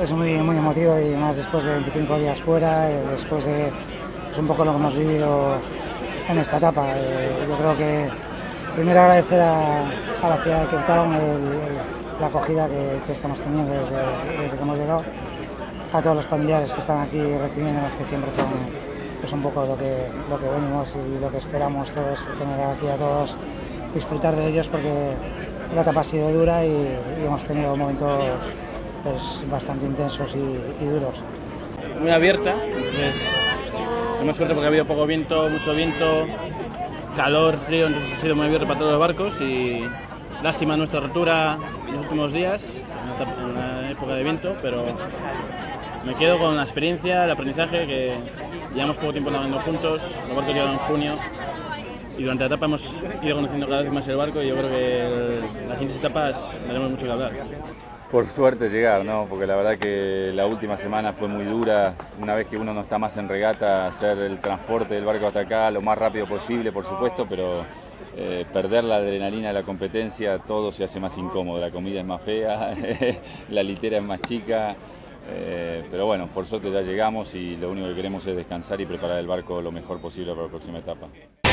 es muy emotivo y más después de 25 días fuera, después de un poco lo que hemos vivido en esta etapa. Yo creo que primero agradecer a la ciudad de Cape Town la acogida que estamos teniendo desde que hemos llegado, a todos los familiares que están aquí recibiéndonos, que siempre son pues un poco lo que venimos y lo que esperamos todos, tener aquí a todos, disfrutar de ellos, porque la etapa ha sido dura y hemos tenido momentos pues, bastante intensos y duros. Muy abierta, entonces tenemos suerte porque ha habido poco viento, mucho viento, calor, frío, entonces ha sido muy abierto para todos los barcos y lástima nuestra rotura en los últimos días, en una época de viento, pero me quedo con la experiencia, el aprendizaje, que llevamos poco tiempo navegando juntos, los barcos llegaron en junio y durante la etapa hemos ido conociendo cada vez más el barco y yo creo que las siguientes etapas tenemos mucho que hablar. Por suerte llegar, ¿no? Porque la verdad que la última semana fue muy dura. Una vez que uno no está más en regata, hacer el transporte del barco hasta acá lo más rápido posible, por supuesto, pero perder la adrenalina de la competencia, todo se hace más incómodo. La comida es más fea, la litera es más chica, pero bueno, por suerte ya llegamos y lo único que queremos es descansar y preparar el barco lo mejor posible para la próxima etapa.